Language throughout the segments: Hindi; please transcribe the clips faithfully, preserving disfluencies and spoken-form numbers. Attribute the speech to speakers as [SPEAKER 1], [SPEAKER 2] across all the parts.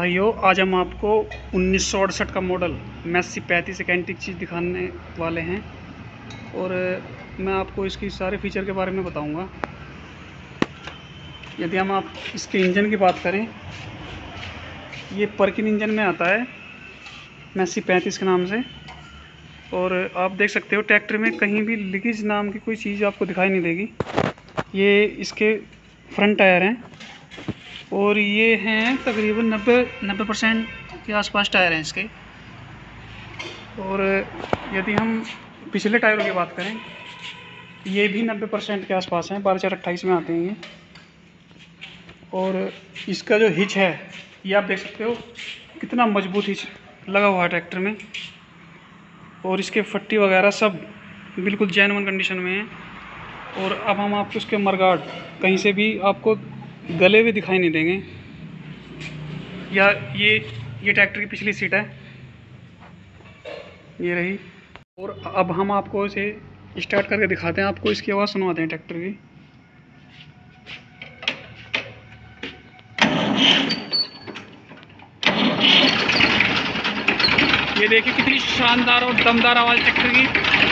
[SPEAKER 1] भाइयों, आज हम आपको उन्नीस सौ अड़सठ का मॉडल मैसी पैंतीस एक एंटीक चीज़ दिखाने वाले हैं और मैं आपको इसकी सारे फीचर के बारे में बताऊंगा। यदि हम आप इसके इंजन की बात करें, ये पर्किन इंजन में आता है मैसी पैंतीस के नाम से। और आप देख सकते हो ट्रैक्टर में कहीं भी लीकेज नाम की कोई चीज़ आपको दिखाई नहीं देगी। ये इसके फ्रंट टायर हैं और ये हैं तकरीबन नब्बे नब्बे परसेंट के आसपास टायर हैं इसके। और यदि हम पिछले टायरों की बात करें, ये भी नब्बे परसेंट के आसपास हैं, बारह चार अट्ठाईस में आते हैं ये। और इसका जो हिच है, ये आप देख सकते हो कितना मजबूत हिच लगा हुआ है ट्रैक्टर में। और इसके फट्टी वगैरह सब बिल्कुल जेन्युइन कंडीशन में है। और अब हम आपको इसके मरगार्ड कहीं से भी आपको गले हुए दिखाई नहीं देंगे। या ये ये ट्रैक्टर की पिछली सीट है, ये रही। और अब हम आपको इसे स्टार्ट करके दिखाते हैं, आपको इसकी आवाज़ सुनवाते हैं ट्रैक्टर की। ये देखिए कितनी शानदार और दमदार आवाज़ ट्रैक्टर की।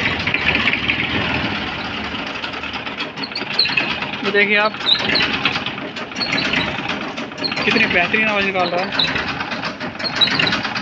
[SPEAKER 1] ये देखिए आप कितनी बेहतरीन आवाज़ निकाल रहा है।